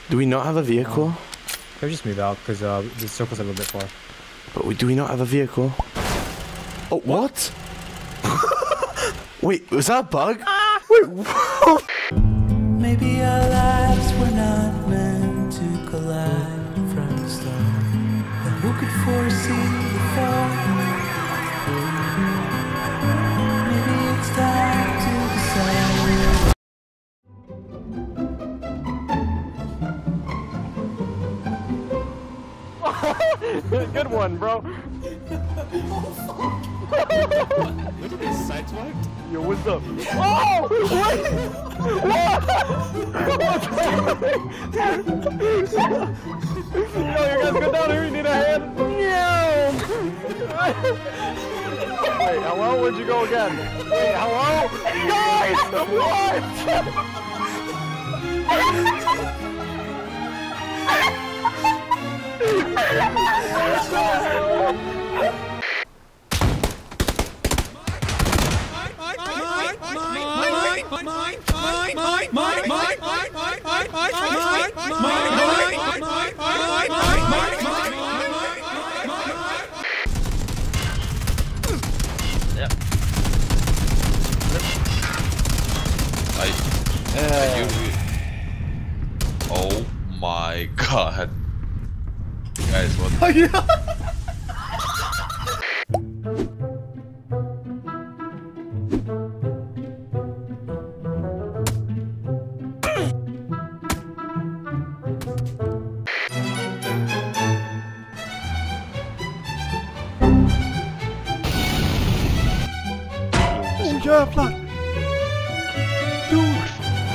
Do we not have a vehicle? Can we just move out because the circle's a little bit far. But do we not have a vehicle? Oh, what? Wait, was that a bug? Wait, what? Maybe our lives were not meant to collide from the start. But who could foresee the fall? Maybe it's time to decide. Good one, bro. Look at this sideswiped. Yo, what's up? Oh! What? Yo, you guys go down here. You need a hand? Yeah. Wait, hello? Where'd you go again? Wait, hello? Guys! Oh my god. Guys, what? Oh, yeah. Oh yeah, Vlad! Dude!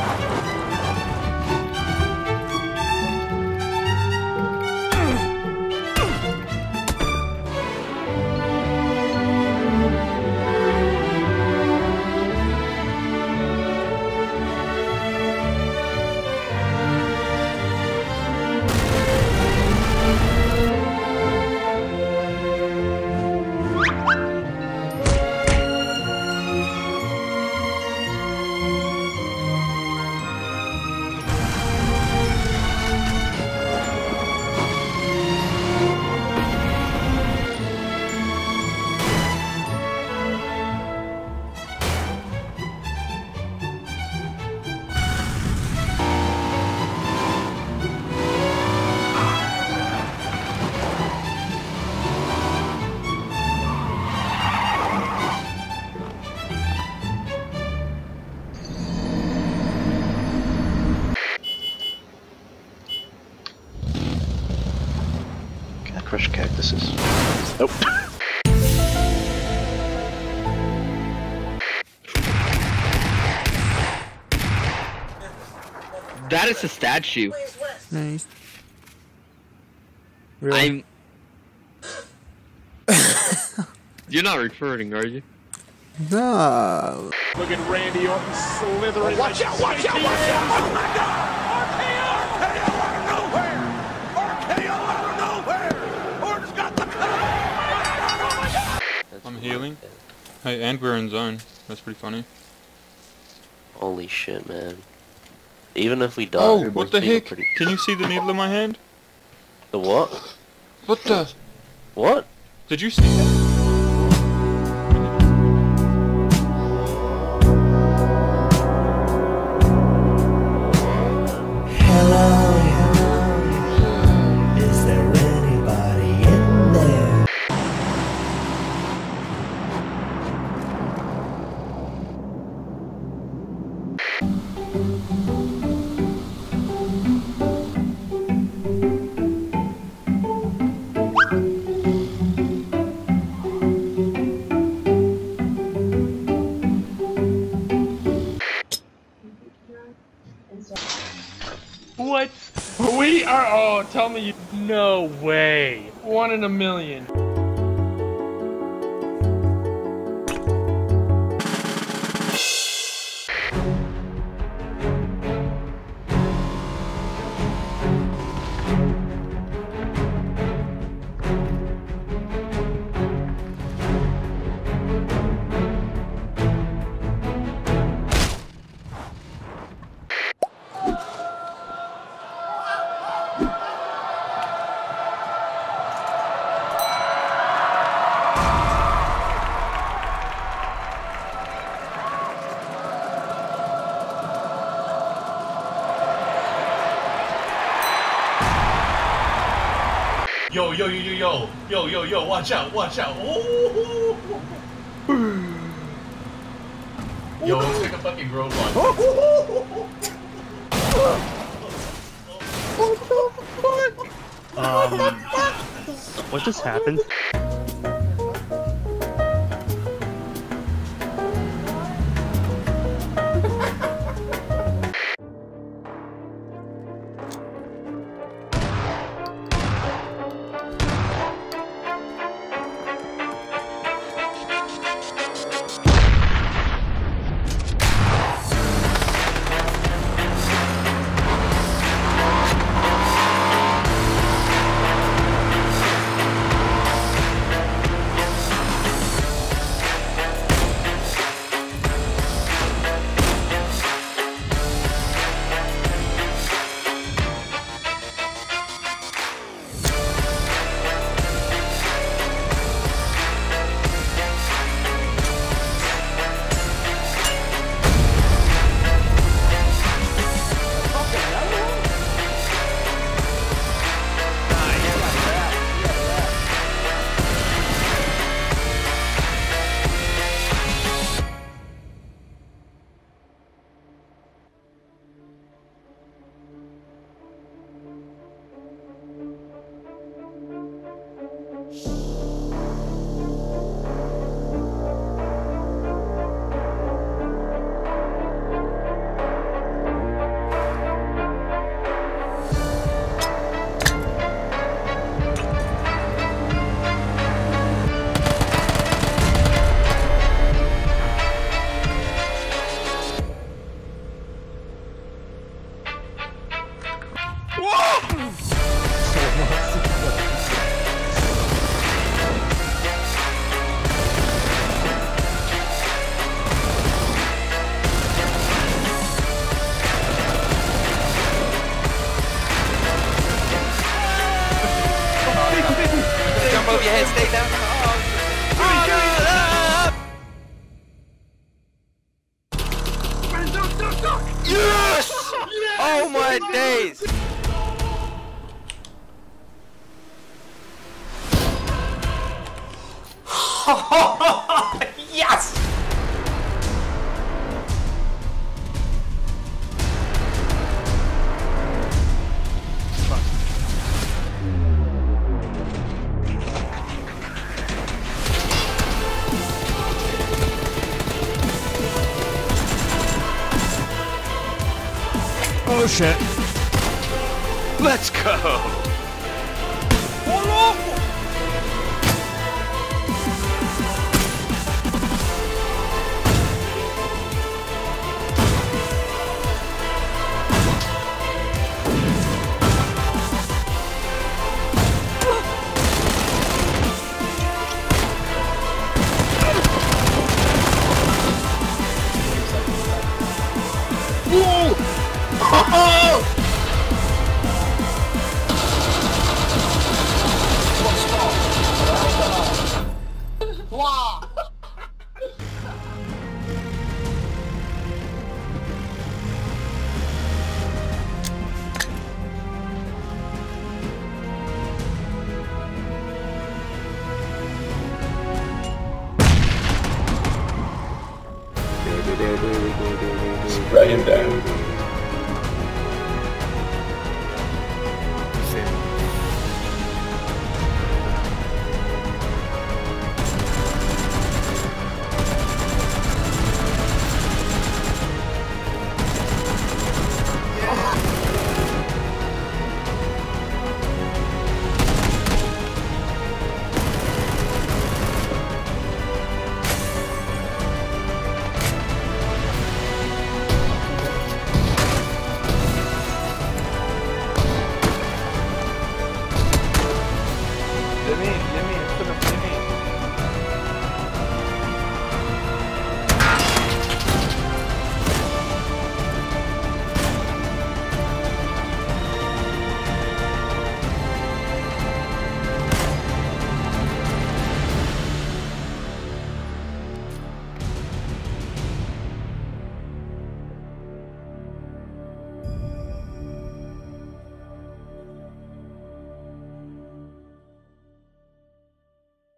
Crush cactuses. Nope. That is a statue. Nice. I'm. You're not recording, are you? No. Look at Randy Orton slithering. Watch out! Watch out! Watch out! Oh my God! I'm healing. Hey, and we're in zone. That's pretty funny. Holy shit, man. Even if we die, Oh, what the heck? pretty... Can you see the needle in my hand? The what? What the? What? Did you see that? What? We are. Oh, tell me you. No way. 1 in a million. Yo, yo, yo, yo, yo, yo, yo, yo, watch out, watch out. Oh. Yo, let's take a fucking grove on. What just happened? Don't move your head, stay down. Yes! Oh my days! Yes! Oh shit. Let's go! Spray him down.